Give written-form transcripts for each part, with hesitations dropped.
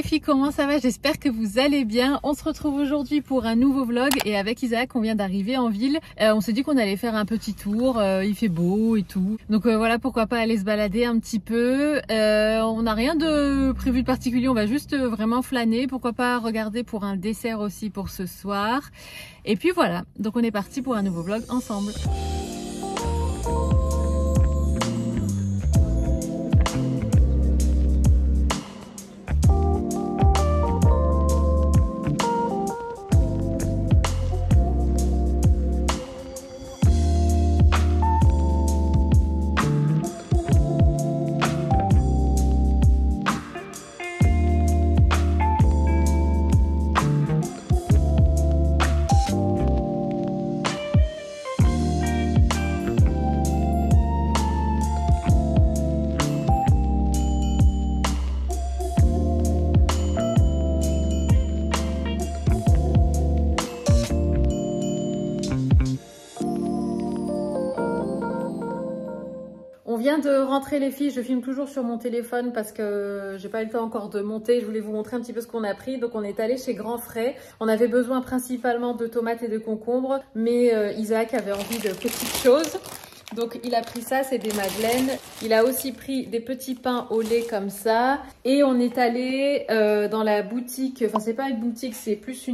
filles, comment ça va? J'espère que vous allez bien. On se retrouve aujourd'hui pour un nouveau vlog et avec Isaac on vient d'arriver en ville. On s'est dit qu'on allait faire un petit tour, il fait beau et tout. Donc voilà, pourquoi pas aller se balader un petit peu. On n'a rien de prévu de particulier, on va juste vraiment flâner. Pourquoi pas regarder pour un dessert aussi pour ce soir. Et puis voilà, donc on est parti pour un nouveau vlog ensemble. On vient de rentrer les filles, je filme toujours sur mon téléphone parce que j'ai pas eu le temps encore de monter. Je voulais vous montrer un petit peu ce qu'on a pris. Donc on est allé chez Grand Frais. On avait besoin principalement de tomates et de concombres, mais Isaac avait envie de petites choses. Donc il a pris ça, c'est des madeleines. Il a aussi pris des petits pains au lait comme ça. Et on est allé dans la boutique, enfin c'est pas une boutique, c'est plus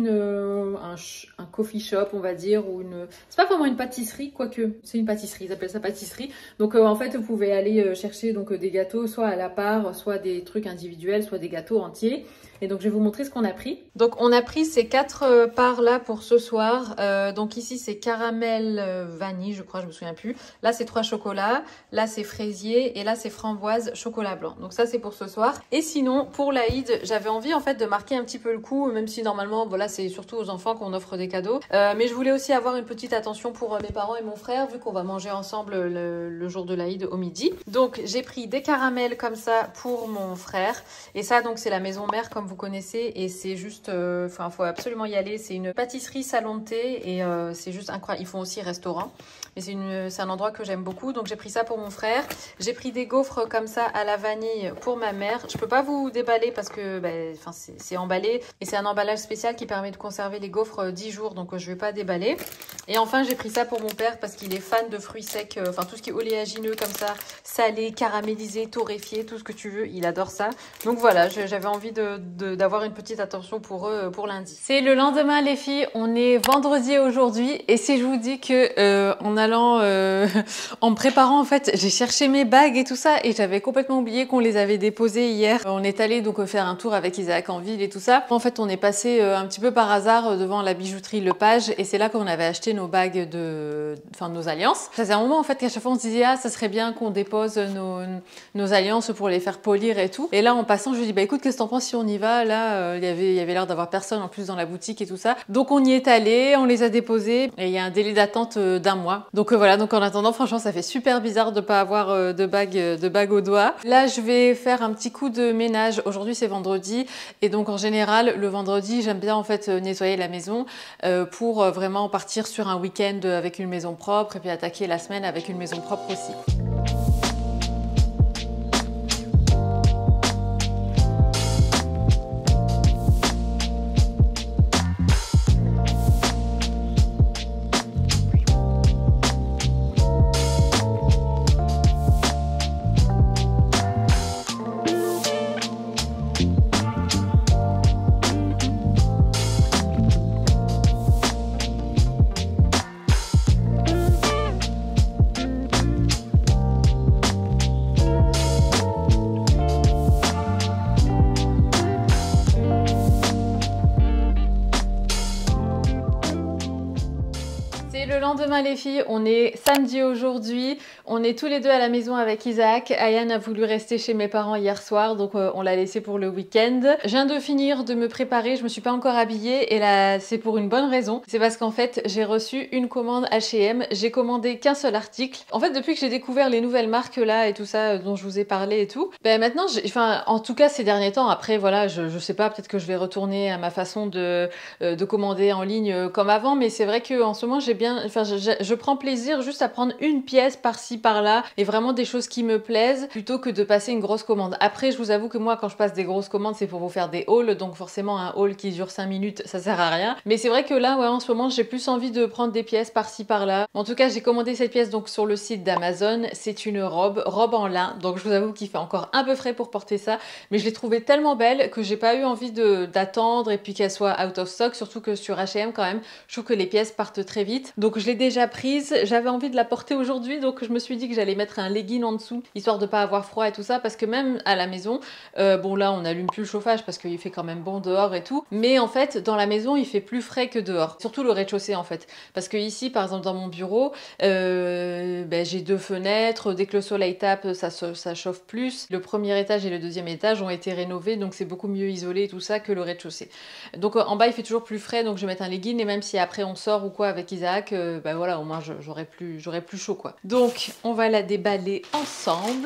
un coffee shop on va dire, ou c'est pas vraiment une pâtisserie, quoique c'est une pâtisserie, ils appellent ça pâtisserie. Donc en fait vous pouvez aller chercher donc des gâteaux soit à la part, soit des trucs individuels, soit des gâteaux entiers. Et donc je vais vous montrer ce qu'on a pris. Donc on a pris ces 4 parts là pour ce soir. Donc ici c'est caramel vanille, je crois, je me souviens plus. Là c'est 3 chocolats, là c'est fraisier et là c'est framboise chocolat blanc. Donc ça c'est pour ce soir. Et sinon pour l'Aïd, j'avais envie en fait de marquer un petit peu le coup, même si normalement voilà c'est surtout aux enfants qu'on offre des cadeaux. Mais je voulais aussi avoir une petite attention pour mes parents et mon frère vu qu'on va manger ensemble le jour de l'Aïd au midi. Donc j'ai pris des caramels comme ça pour mon frère. Et ça donc c'est la maison mère comme vous connaissez et c'est juste, enfin faut absolument y aller. C'est une pâtisserie salon de thé et c'est juste incroyable. Ils font aussi restaurant. Mais c'est un endroit que j'aime beaucoup. Donc j'ai pris ça pour mon frère. J'ai pris des gaufres comme ça à la vanille pour ma mère. Je peux pas vous déballer parce que c'est emballé. Et c'est un emballage spécial qui permet de conserver les gaufres 10 jours. Donc je vais pas déballer. Et enfin j'ai pris ça pour mon père parce qu'il est fan de fruits secs. Enfin tout ce qui est oléagineux comme ça. Salé, caramélisé, torréfié, tout ce que tu veux. Il adore ça. Donc voilà, j'avais envie d'avoir une petite attention pour eux pour lundi. C'est le lendemain les filles. On est vendredi aujourd'hui. Et si je vous dis que en me préparant en fait j'ai cherché mes bagues et tout ça et j'avais complètement oublié qu'on les avait déposées hier. On est allé donc faire un tour avec Isaac en ville et tout ça. En fait on est passé un petit peu par hasard devant la bijouterie Lepage et c'est là qu'on avait acheté nos bagues nos alliances. Ça c'est un moment en fait qu'à chaque fois on se disait ah ça serait bien qu'on dépose nos alliances pour les faire polir et tout. Et là en passant je lui dis bah écoute qu'est-ce que t'en penses si on y va là il y avait l'air d'avoir personne en plus dans la boutique et tout ça. Donc on y est allé, on les a déposés et il y a un délai d'attente d'1 mois. Donc voilà, donc en attendant, franchement, ça fait super bizarre de pas avoir de bague au doigt. Là, je vais faire un petit coup de ménage. Aujourd'hui, c'est vendredi. Et donc, en général, le vendredi, j'aime bien en fait nettoyer la maison pour vraiment partir sur un week-end avec une maison propre et puis attaquer la semaine avec une maison propre aussi. Le lendemain les filles, on est samedi aujourd'hui, on est tous les deux à la maison avec Isaac. Ayane a voulu rester chez mes parents hier soir, donc on l'a laissé pour le week-end. Je viens de finir de me préparer, je me suis pas encore habillée et là c'est pour une bonne raison. C'est parce qu'en fait j'ai reçu une commande H&M, j'ai commandé qu'un seul article. En fait depuis que j'ai découvert les nouvelles marques là et tout ça dont je vous ai parlé et tout, maintenant, en tout cas ces derniers temps, après voilà, je sais pas, peut-être que je vais retourner à ma façon de commander en ligne comme avant, mais c'est vrai qu'en ce moment j'ai bien, je prends plaisir juste à prendre une pièce par-ci par-là et vraiment des choses qui me plaisent plutôt que de passer une grosse commande. Après, je vous avoue que moi, quand je passe des grosses commandes, c'est pour vous faire des hauls, donc forcément un haul qui dure 5 minutes, ça sert à rien. Mais c'est vrai que là, ouais, en ce moment, j'ai plus envie de prendre des pièces par-ci par-là. En tout cas, j'ai commandé cette pièce donc sur le site d'Amazon. C'est une robe en lin, donc je vous avoue qu'il fait encore un peu frais pour porter ça, mais je l'ai trouvée tellement belle que j'ai pas eu envie d'attendre et puis qu'elle soit out of stock, surtout que sur H&M quand même, je trouve que les pièces partent très vite. Donc je l'ai déjà prise, j'avais envie de la porter aujourd'hui, donc je me suis dit que j'allais mettre un legging en dessous, histoire de pas avoir froid et tout ça, parce que même à la maison, bon là on n'allume plus le chauffage parce qu'il fait quand même bon dehors et tout, mais en fait dans la maison il fait plus frais que dehors, surtout le rez-de-chaussée en fait, parce que ici par exemple dans mon bureau, j'ai 2 fenêtres, dès que le soleil tape ça chauffe plus. Le premier étage et le deuxième étage ont été rénovés, donc c'est beaucoup mieux isolé et tout ça que le rez-de-chaussée. Donc en bas il fait toujours plus frais, donc je vais mettre un legging, et même si après on sort ou quoi avec Isaac, voilà, au moins j'aurai plus chaud quoi. Donc on va la déballer ensemble.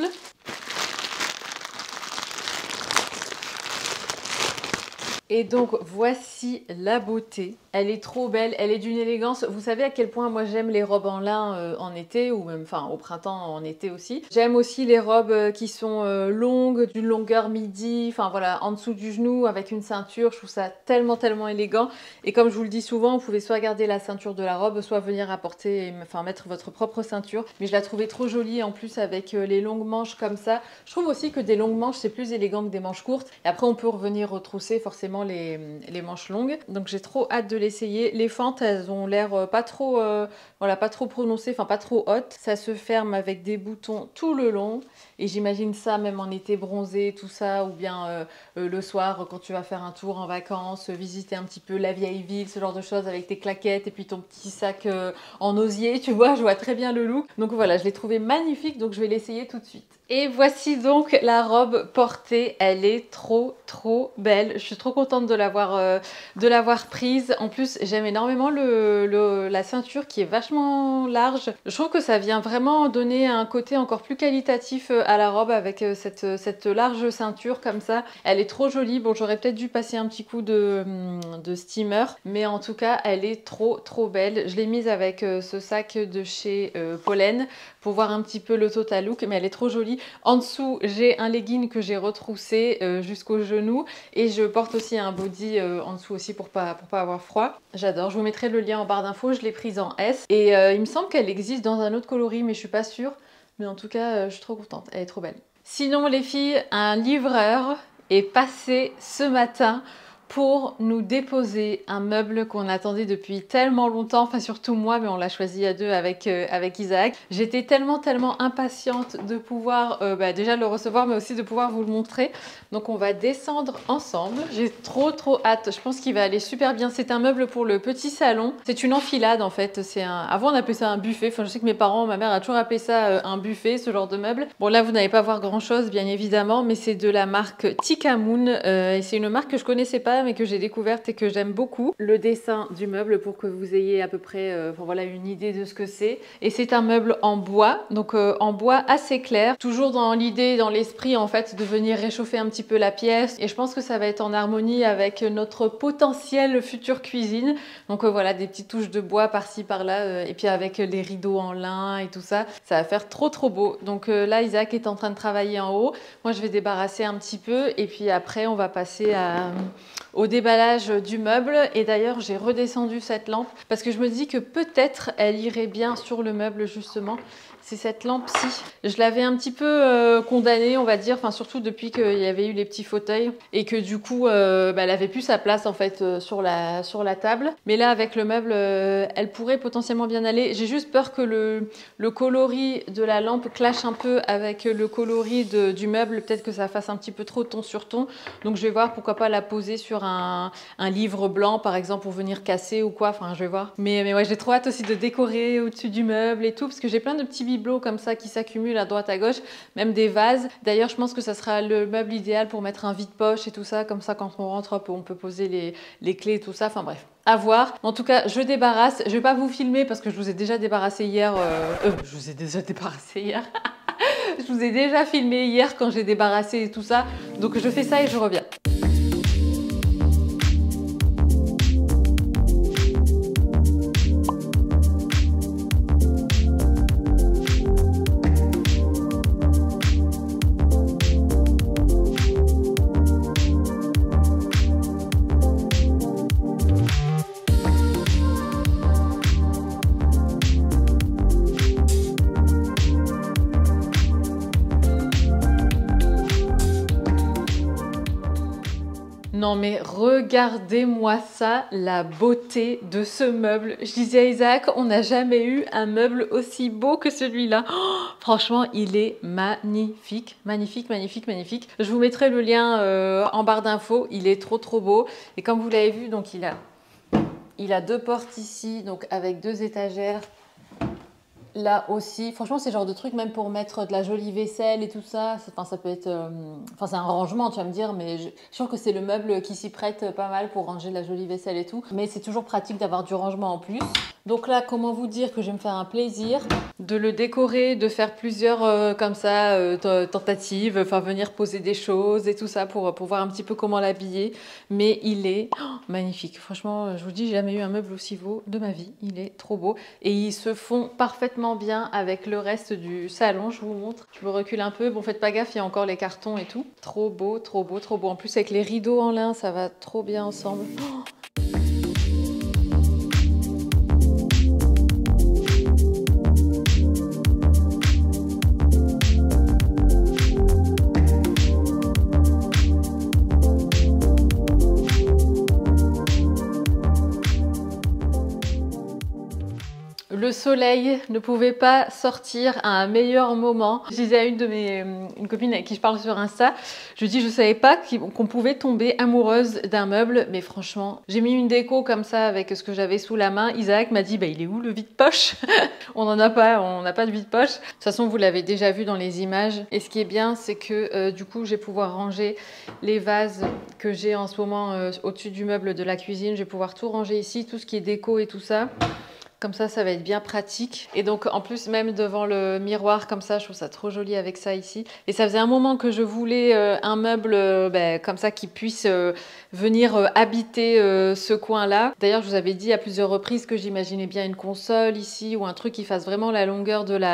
Et donc voici la beauté. Elle est trop belle, elle est d'une élégance. Vous savez à quel point moi j'aime les robes en lin en été, ou même enfin au printemps, en été aussi. J'aime aussi les robes qui sont longues, d'une longueur midi, enfin voilà, en dessous du genou avec une ceinture. Je trouve ça tellement élégant. Et comme je vous le dis souvent, vous pouvez soit garder la ceinture de la robe, soit venir apporter, enfin mettre votre propre ceinture. Mais je la trouvais trop jolie en plus avec les longues manches comme ça. Je trouve aussi que des longues manches c'est plus élégant que des manches courtes. Et après on peut revenir retrousser forcément les manches longues. Donc j'ai trop hâte de l'essayer. Les fentes elles ont l'air pas trop voilà, pas trop prononcées, enfin pas trop hautes. Ça se ferme avec des boutons tout le long et j'imagine ça même en été bronzé, tout ça, ou bien le soir quand tu vas faire un tour en vacances, visiter un petit peu la vieille ville, ce genre de choses, avec tes claquettes et puis ton petit sac en osier, tu vois, je vois très bien le look. Donc voilà, je l'ai trouvé magnifique, donc je vais l'essayer tout de suite. Et voici donc la robe portée, elle est trop belle. Je suis trop contente de l'avoir prise. En plus, j'aime énormément la ceinture qui est vachement large. Je trouve que ça vient vraiment donner un côté encore plus qualitatif à la robe avec cette large ceinture comme ça. Elle est trop jolie. Bon, j'aurais peut-être dû passer un petit coup de steamer, mais en tout cas, elle est trop belle. Je l'ai mise avec ce sac de chez Pollen pour voir un petit peu le total look, mais elle est trop jolie. En dessous, j'ai un legging que j'ai retroussé jusqu'au genou et je porte aussi un body en dessous aussi pour pas avoir froid. J'adore, je vous mettrai le lien en barre d'infos, je l'ai prise en S et il me semble qu'elle existe dans un autre coloris, mais je suis pas sûre. Mais en tout cas, je suis trop contente, elle est trop belle. Sinon les filles, un livreur est passé ce matin pour nous déposer un meuble qu'on attendait depuis tellement longtemps, enfin surtout moi, mais on l'a choisi à deux avec Isaac. J'étais tellement impatiente de pouvoir déjà le recevoir, mais aussi de pouvoir vous le montrer. Donc on va descendre ensemble. J'ai trop hâte, je pense qu'il va aller super bien. C'est un meuble pour le petit salon. C'est une enfilade en fait. Avant on appelait ça un buffet, enfin je sais que mes parents, ma mère a toujours appelé ça un buffet, ce genre de meuble. Bon là vous n'allez pas voir grand chose bien évidemment, mais c'est de la marque Tikamoon et c'est une marque que je connaissais pas mais que j'ai découverte et que j'aime beaucoup. Le dessin du meuble pour que vous ayez à peu près voilà, une idée de ce que c'est. Et c'est un meuble en bois, donc en bois assez clair, toujours dans l'idée, dans l'esprit en fait de venir réchauffer un petit peu la pièce, et je pense que ça va être en harmonie avec notre potentielle future cuisine. Donc voilà, des petites touches de bois par-ci par-là et puis avec les rideaux en lin et tout ça, ça va faire trop beau. Donc là Isaac est en train de travailler en haut, moi je vais débarrasser un petit peu et puis après on va passer au déballage du meuble. Et d'ailleurs j'ai redescendu cette lampe parce que je me dis que peut-être elle irait bien sur le meuble justement. C'est cette lampe-ci. Je l'avais un petit peu condamnée, on va dire, enfin surtout depuis qu'il y avait eu les petits fauteuils et que du coup, elle avait plus sa place en fait sur la table. Mais là, avec le meuble, elle pourrait potentiellement bien aller. J'ai juste peur que le coloris de la lampe clash un peu avec le coloris du meuble. Peut-être que ça fasse un petit peu trop ton sur ton. Donc je vais voir pourquoi pas la poser sur un livre blanc, par exemple, pour venir casser ou quoi. Enfin, je vais voir. Mais ouais, j'ai trop hâte aussi de décorer au-dessus du meuble et tout, parce que j'ai plein de petits bibelots comme ça qui s'accumulent à droite à gauche, même des vases. D'ailleurs je pense que ça sera le meuble idéal pour mettre un vide-poche et tout ça, comme ça quand on rentre hop, on peut poser les clés et tout ça, enfin bref, à voir. En tout cas je débarrasse, je vais pas vous filmer parce que je vous ai déjà débarrassé hier, je vous ai déjà filmé hier quand j'ai débarrassé et tout ça, donc je fais ça et je reviens. Non mais regardez-moi ça, la beauté de ce meuble. Je disais à Isaac, on n'a jamais eu un meuble aussi beau que celui-là. Oh, franchement, il est magnifique, magnifique, magnifique, magnifique. Je vous mettrai le lien en barre d'infos. Il est trop trop beau. Et comme vous l'avez vu, donc il a 2 portes ici, donc avec 2 étagères. Là aussi, franchement, c'est le genre de truc même pour mettre de la jolie vaisselle et tout ça. Enfin, ça peut être, enfin, c'est un rangement, tu vas me dire, mais je trouve que c'est le meuble qui s'y prête pas mal pour ranger de la jolie vaisselle et tout. Mais c'est toujours pratique d'avoir du rangement en plus. Donc là, comment vous dire que je vais me faire un plaisir de le décorer, de faire plusieurs comme ça tentatives, enfin venir poser des choses et tout ça pour voir un petit peu comment l'habiller. Mais il est magnifique. Franchement, je vous dis, j'ai jamais eu un meuble aussi beau de ma vie. Il est trop beau et ils se font parfaitement bien avec le reste du salon. Je vous montre. Je me recule un peu. Bon, faites pas gaffe, il y a encore les cartons et tout. Trop beau, trop beau, trop beau. En plus, avec les rideaux en lin, ça va trop bien ensemble. Le soleil ne pouvait pas sortir à un meilleur moment. Je disais à une copine avec qui je parle sur Insta, je lui dis je savais pas qu'on pouvait tomber amoureuse d'un meuble, mais franchement, j'ai mis une déco comme ça avec ce que j'avais sous la main. Isaac m'a dit bah il est où le vide-poche? On n'a pas de vide-poche. De toute façon, vous l'avez déjà vu dans les images. Et ce qui est bien, c'est que du coup, je vais pouvoir ranger les vases que j'ai en ce moment au-dessus du meuble de la cuisine. Je vais pouvoir tout ranger ici, tout ce qui est déco et tout ça. Comme ça va être bien pratique. Et donc, en plus, même devant le miroir, comme ça, je trouve ça trop joli avec ça ici. Et ça faisait un moment que je voulais un meuble comme ça qui puisse venir habiter ce coin-là. D'ailleurs, je vous avais dit à plusieurs reprises que j'imaginais bien une console ici ou un truc qui fasse vraiment la longueur de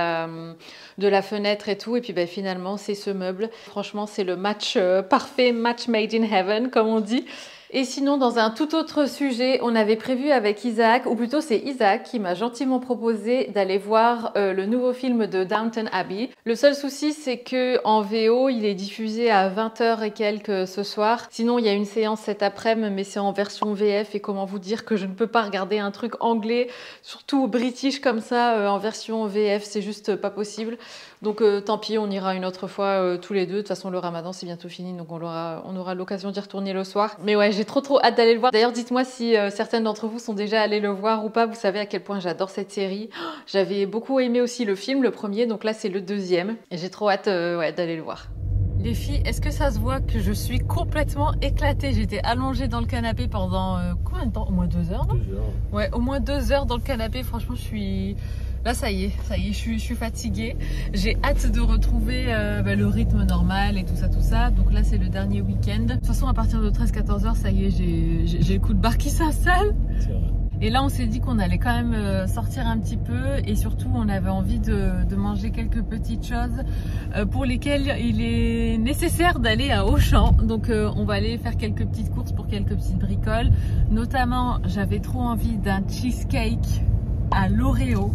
la fenêtre et tout. Et puis, finalement, c'est ce meuble. Franchement, c'est le match parfait, match made in heaven, comme on dit. Et sinon, dans un tout autre sujet, on avait prévu avec Isaac, ou plutôt c'est Isaac qui m'a gentiment proposé d'aller voir le nouveau film de Downton Abbey. Le seul souci, c'est que en VO, il est diffusé à 20h et quelques ce soir. Sinon, il y a une séance cet après-midi, mais c'est en version VF. Et comment vous dire que je ne peux pas regarder un truc anglais, surtout british comme ça, en version VF, c'est juste pas possible. Donc tant pis, on ira une autre fois tous les deux. De toute façon, le ramadan, c'est bientôt fini, donc on aura l'occasion d'y retourner le soir. Mais ouais, j'ai trop hâte d'aller le voir. D'ailleurs, dites-moi si certaines d'entre vous sont déjà allées le voir ou pas. Vous savez à quel point j'adore cette série. J'avais beaucoup aimé aussi le film, le premier, donc là c'est le deuxième. Et j'ai trop hâte d'aller le voir. Les filles, est-ce que ça se voit que je suis complètement éclatée? J'étais allongée dans le canapé pendant combien de temps? Au moins 2 heures, non? 2 heures. Ouais, au moins 2 heures dans le canapé. Franchement, je suis... Là, ça y est, je suis fatiguée. J'ai hâte de retrouver le rythme normal et tout ça. Donc là, c'est le dernier week-end. De toute façon, à partir de 13-14 heures, ça y est, j'ai le coup de barre qui s'installe. C'est vrai. Et là, on s'est dit qu'on allait quand même sortir un petit peu et surtout, on avait envie de manger quelques petites choses pour lesquelles il est nécessaire d'aller à Auchan. Donc, on va aller faire quelques petites courses pour quelques petites bricoles. Notamment, j'avais trop envie d'un cheesecake à l'Oreo.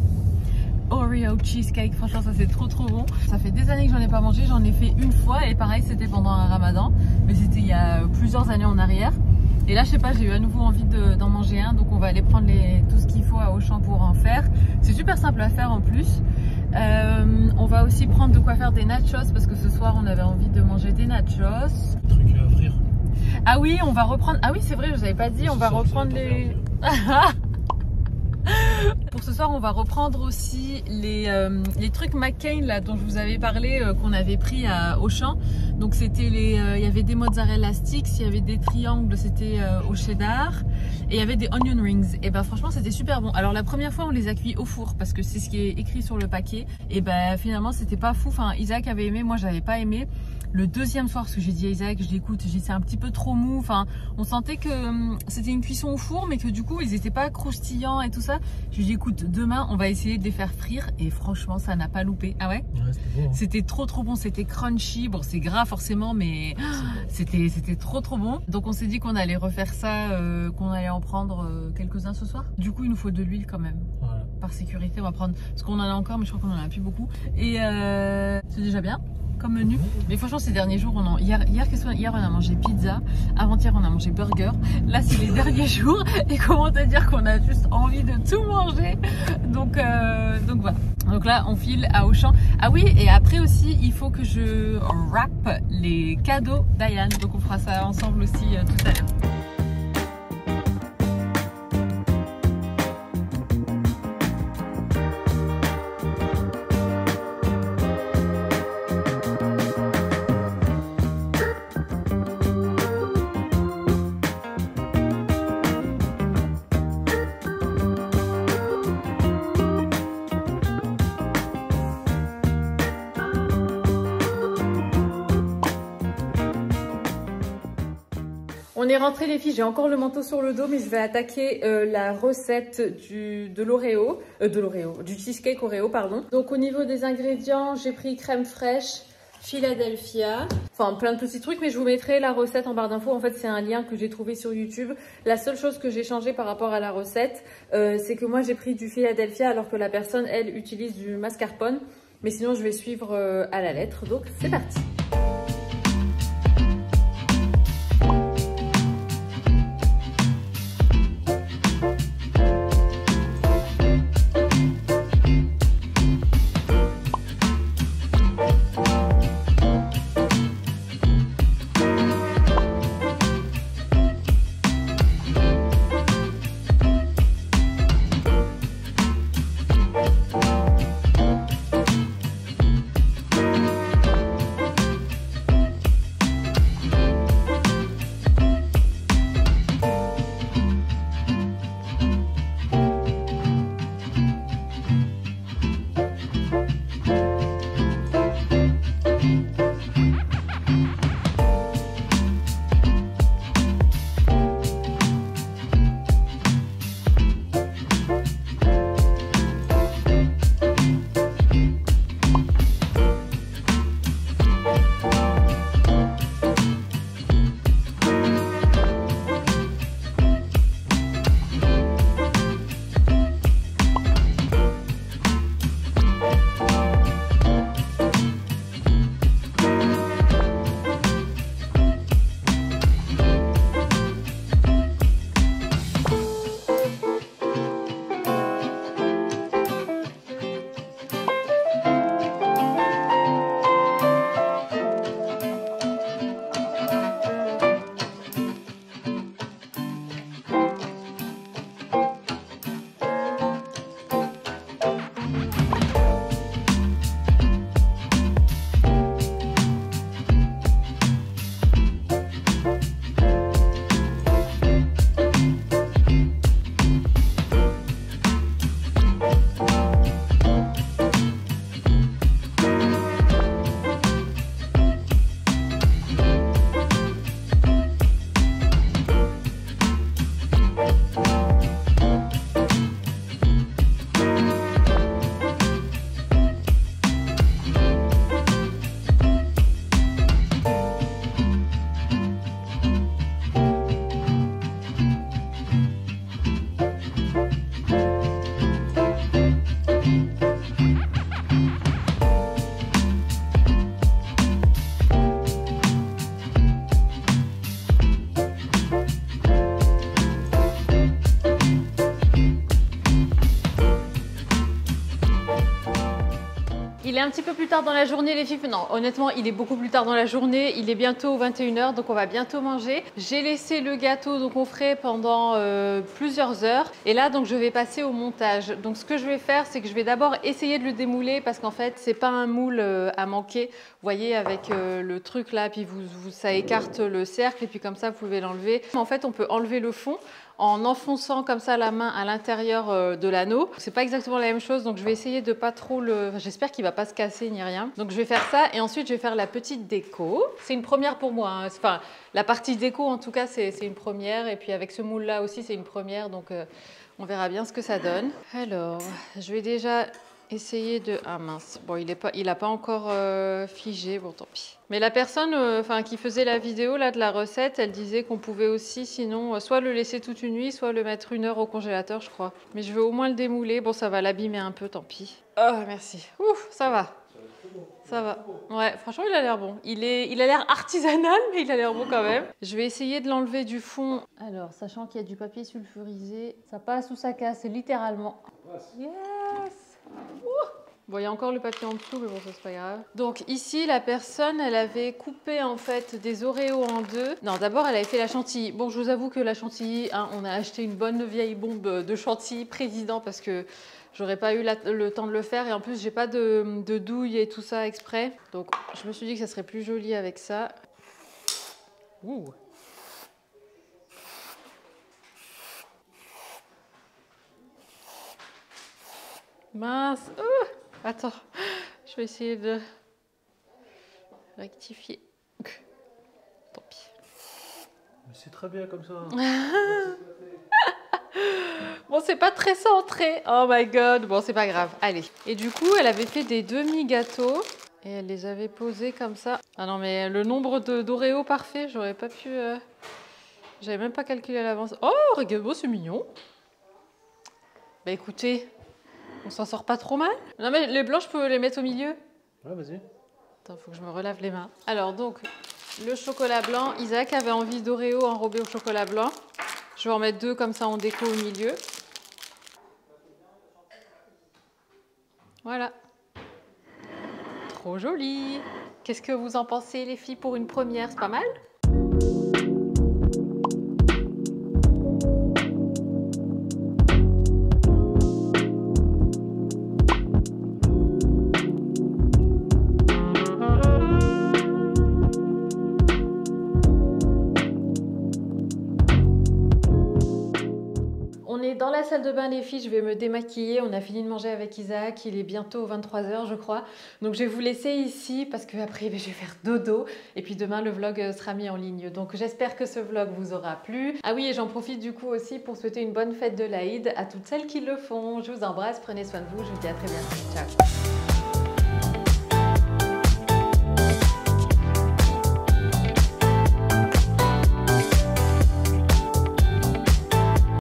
Oreo cheesecake, franchement ça c'est trop bon. Ça fait des années que j'en ai pas mangé, j'en ai fait une fois et pareil c'était pendant un ramadan, mais c'était il y a plusieurs années en arrière. Et là je sais pas, j'ai eu à nouveau envie d'en manger un, donc on va aller prendre tout ce qu'il faut à Auchan pour en faire. C'est super simple à faire en plus. On va aussi prendre de quoi faire des nachos parce que ce soir on avait envie de manger des nachos. Truc à frire. Ah oui, on va reprendre, ah oui c'est vrai je vous avais pas dit, on va reprendre les... Pour ce soir, on va reprendre aussi les trucs McCain là dont je vous avais parlé, qu'on avait pris à Auchan. Donc c'était il y avait des mozzarella sticks, il y avait des triangles, c'était au cheddar, et il y avait des onion rings. Et ben franchement, c'était super bon. Alors la première fois, on les a cuits au four parce que c'est ce qui est écrit sur le paquet. Et ben finalement, c'était pas fou. Enfin, Isaac avait aimé, moi j'avais pas aimé. Le deuxième soir, parce que j'ai dit à Isaac, je l'écoute, j'ai dit c'est un petit peu trop mou. Enfin, on sentait que c'était une cuisson au four, mais que du coup, ils étaient pas croustillants et tout ça. Je lui ai dit écoute, demain, on va essayer de les faire frire. Et franchement, ça n'a pas loupé. Ah ouais, c'était bon, hein. C'était trop bon, c'était crunchy. Bon, c'est gras forcément, mais c'était trop bon. Donc on s'est dit qu'on allait refaire ça, qu'on allait en prendre quelques-uns ce soir. Du coup, il nous faut de l'huile quand même. Voilà. Par sécurité, on va prendre, parce qu'on en a encore, mais je crois qu'on en a plus beaucoup. Et c'est déjà bien. comme menu. Mais franchement, ces derniers jours, hier, on a mangé pizza. Avant-hier, on a mangé burger. Là, c'est les derniers jours. Et comment te dire qu'on a juste envie de tout manger. Donc voilà. Donc là, on file à Auchan. Ah oui, et après aussi, il faut que je wrap les cadeaux d'Ayane. Donc on fera ça ensemble aussi tout à l'heure. On est rentré les filles, j'ai encore le manteau sur le dos, mais je vais attaquer la recette du cheesecake Oreo, pardon. Donc au niveau des ingrédients, j'ai pris crème fraîche, Philadelphia, enfin plein de petits trucs, mais je vous mettrai la recette en barre d'infos. En fait, c'est un lien que j'ai trouvé sur YouTube. La seule chose que j'ai changé par rapport à la recette, c'est que moi j'ai pris du Philadelphia alors que la personne, elle, utilise du mascarpone. Mais sinon, je vais suivre à la lettre. Donc c'est parti. Il est un petit peu plus tard dans la journée les filles. Non, honnêtement, il est beaucoup plus tard dans la journée. Il est bientôt 21 h, donc on va bientôt manger. J'ai laissé le gâteau donc au frais pendant plusieurs heures. Et là, donc, je vais passer au montage. Donc, ce que je vais faire, c'est que je vais d'abord essayer de le démouler parce qu'en fait, c'est pas un moule à manquer. Vous voyez, avec le truc là, puis ça écarte le cercle et puis comme ça, vous pouvez l'enlever. En fait, on peut enlever le fond en enfonçant comme ça la main à l'intérieur de l'anneau. C'est pas exactement la même chose, donc je vais essayer de pas trop le... J'espère qu'il va pas se casser ni rien. Donc je vais faire ça et ensuite je vais faire la petite déco. C'est une première pour moi, hein. Enfin, la partie déco en tout cas c'est une première et puis avec ce moule là aussi c'est une première, donc on verra bien ce que ça donne. Alors, je vais déjà essayer de... Ah mince, bon il a pas encore figé, bon tant pis. Mais la personne qui faisait la vidéo là, de la recette, elle disait qu'on pouvait aussi sinon soit le laisser toute une nuit, soit le mettre 1 heure au congélateur je crois. Mais je vais au moins le démouler, bon ça va l'abîmer un peu, tant pis. Oh merci, ouf ça va. Ça va. Ouais, franchement, il a l'air bon. Il a l'air artisanal, mais il a l'air bon quand même. Je vais essayer de l'enlever du fond. Alors, sachant qu'il y a du papier sulfurisé, ça passe ou ça casse, littéralement. Yes! Bon, il y a encore le papier en dessous, mais bon, ça c'est pas grave. Donc ici, la personne, elle avait coupé en fait des Oreos en deux. Non, d'abord, elle avait fait la chantilly. Bon, je vous avoue que la chantilly, hein, on a acheté une bonne vieille bombe de chantilly président parce que j'aurais pas eu le temps de le faire. Et en plus, j'ai pas de douille et tout ça exprès. Donc, je me suis dit que ça serait plus joli avec ça. Ouh. Mince. Attends, je vais essayer de rectifier. Tant pis. Mais c'est très bien comme ça. Bon, c'est pas très centré. Oh my god. Bon, c'est pas grave. Allez. Et du coup, elle avait fait des demi-gâteaux. Et elle les avait posés comme ça. Ah non, mais le nombre d'Oreo parfait, j'aurais pas pu... J'avais même pas calculé à l'avance. Oh, regarde-moi, c'est mignon. Bah écoutez... On s'en sort pas trop mal. Non mais les blancs, je peux les mettre au milieu. Ouais, vas-y. Attends, faut que je me relave les mains. Alors donc, le chocolat blanc. Isaac avait envie d'Oreo enrobé au chocolat blanc. Je vais en mettre 2 comme ça en déco au milieu. Voilà. Trop joli. Qu'est-ce que vous en pensez les filles pour une première? C'est pas mal? Dans la salle de bain les filles, je vais me démaquiller. On a fini de manger avec Isaac, il est bientôt 23 h je crois. Donc je vais vous laisser ici parce que après je vais faire dodo. Et puis demain le vlog sera mis en ligne. Donc j'espère que ce vlog vous aura plu. Ah oui, et j'en profite du coup aussi pour souhaiter une bonne fête de l'Aïd à toutes celles qui le font. Je vous embrasse, prenez soin de vous, je vous dis à très bientôt. Ciao.